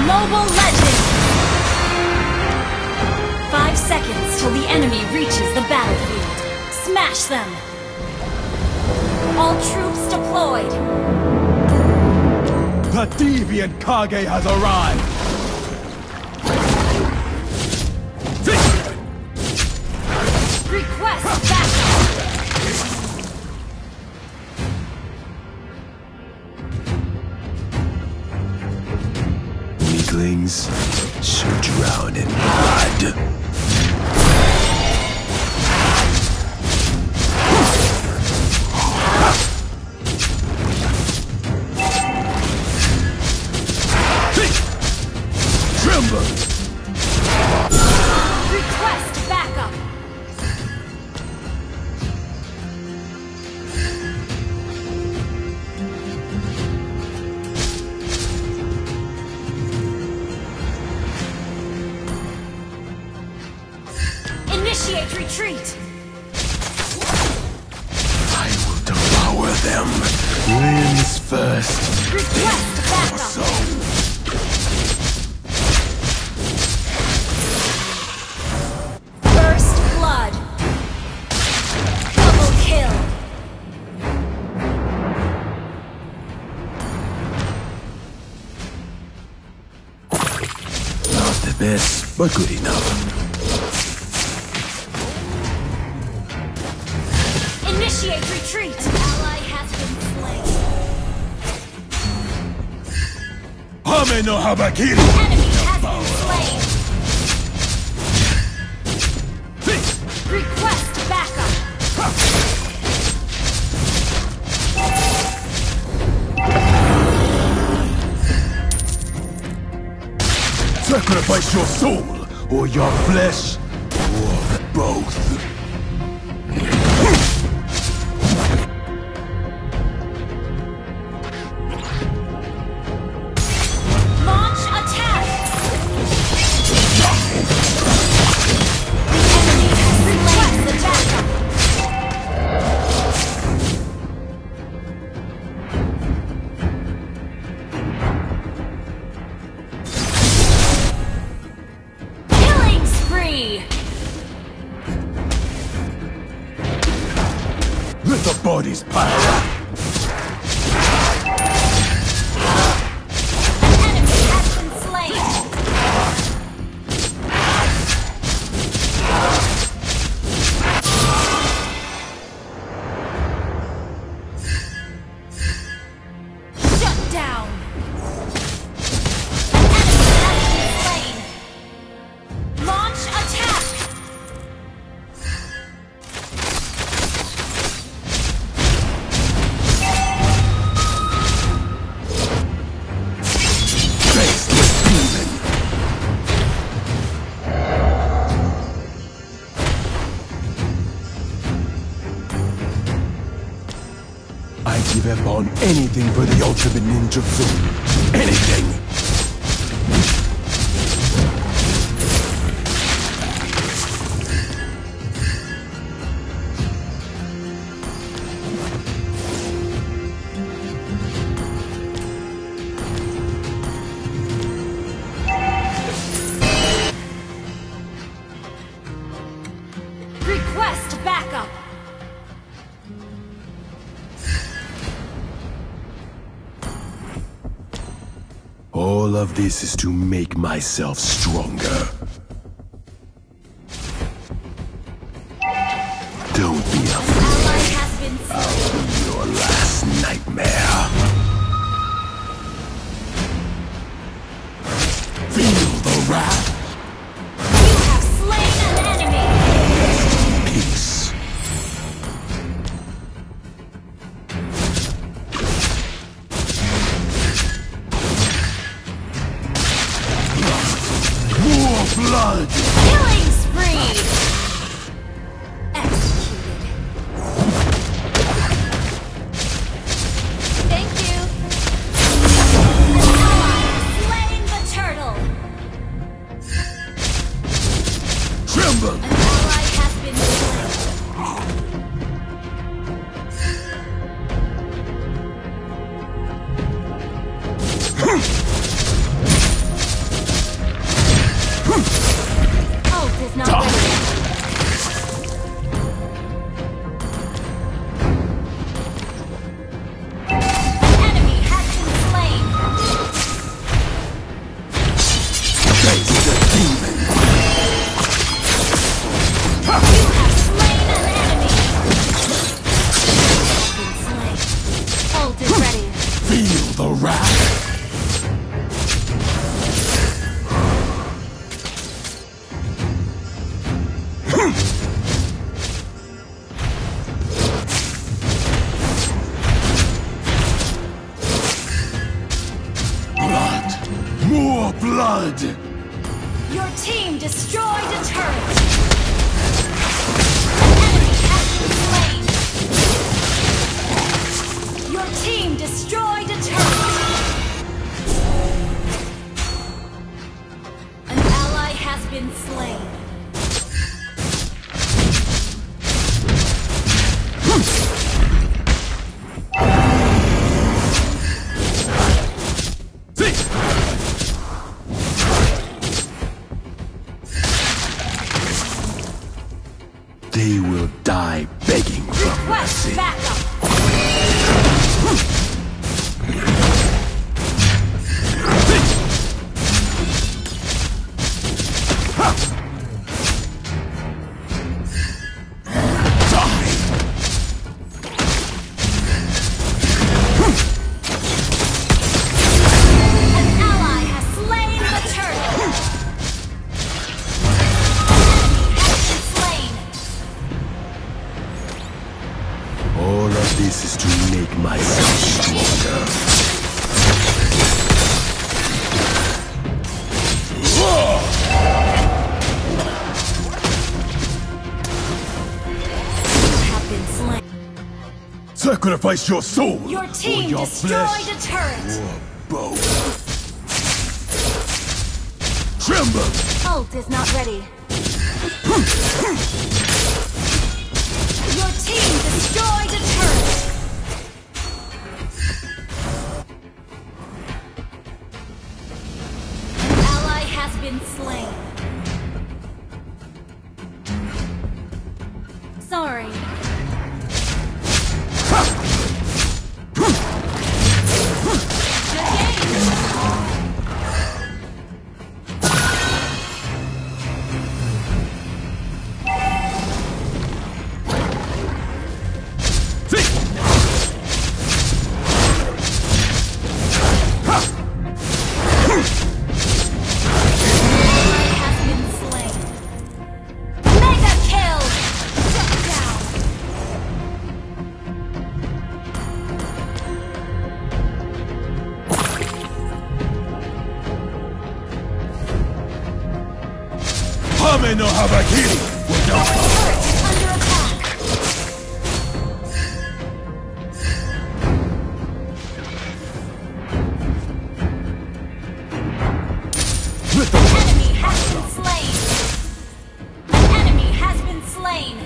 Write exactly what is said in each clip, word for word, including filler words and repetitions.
Mobile Legend! Five seconds till the enemy reaches the battlefield. Smash them! All troops deployed! The deviant Kage has arrived! Request backup! Weaklings should drown in blood. Tremble! Request backup! Initiate retreat! I will devour them. Limbs first. Request backup! So. First blood! Double kill! Not the best, but good enough. Initiate retreat! Ally has been slain. Hame no Habakiri! Enemy has been slain. Request backup! Sacrifice your soul, or your flesh, or both. Launch attack! The enemy has requested backup! Killing spree! Let the bodies pile up. An enemy has been slain! Shut down! An enemy has been slain! Launch attack! Faceless demon. I give up on anything for the ultimate ninjutsu. Anything. Request backup! All of this is to make myself stronger. Don't be afraid. Ally has been slain. Your last nightmare. Feel the wrath. You have slain an enemy! Peace. More blood! Killing spree! Executed. Thank you! An ally has slain the turtle! Tremble! An ally has been slain. More blood! Your team destroyed a turret! An enemy has been slain! Your team destroyed a turret! An ally has been slain. They will die begging for Request mercy. backup! An ally has slain the turret! All of this is to make myself stronger. Have been slain. Sacrifice your soul! Your team or your destroyed flesh, a turret! or both. Tremble! Ult is not ready. Your team destroyed a turret! An ally has been slain. Sorry. Good game! Ally has been slain. Mega kill! Shut down! Hame no Habakiri! Without Our turret is under attack. Let the An enemy has been slain. An enemy has been slain.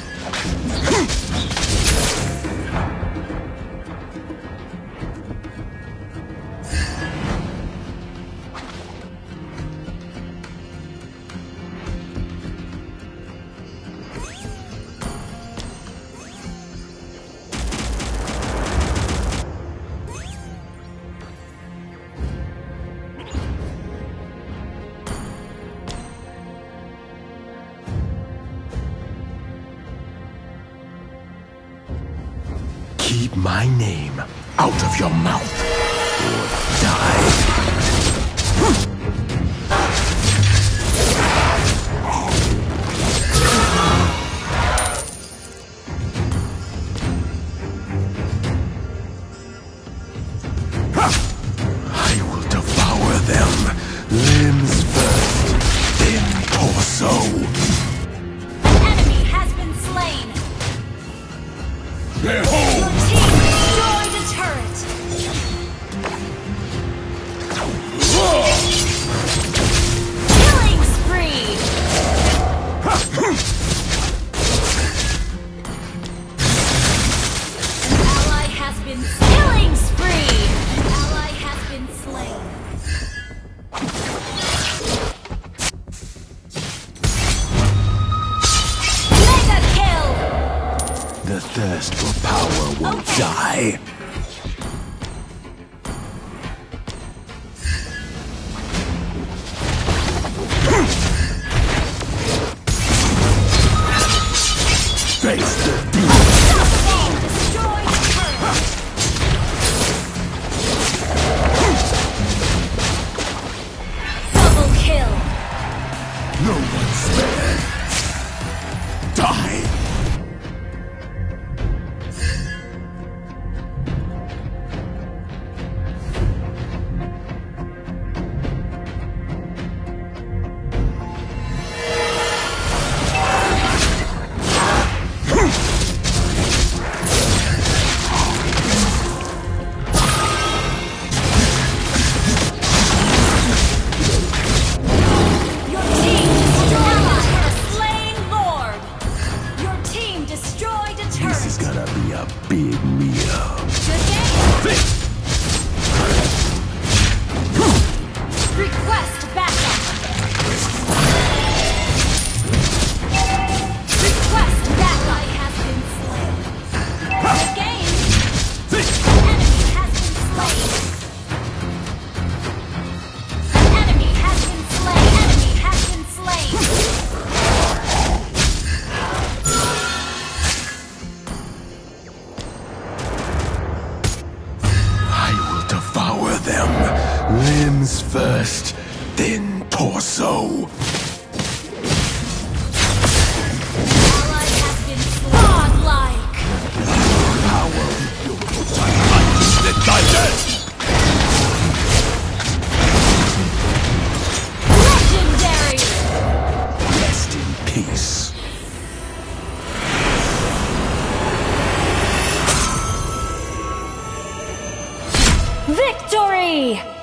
Keep my name out of your mouth, or die. I will devour them, limbs first, then torso. An enemy has been slain. Behold! Your team destroyed a turret. Killing spree. An ally has been killing spree. An ally has been slain. Mega kill. The thirst for power will Okay. die. Face the demon! Unstoppable. Destroyed a turret. Double kill. No one spared! Die! just thin torso. Ally has been godlike. Power. Let digest! Legendary. Rest in peace. Victory!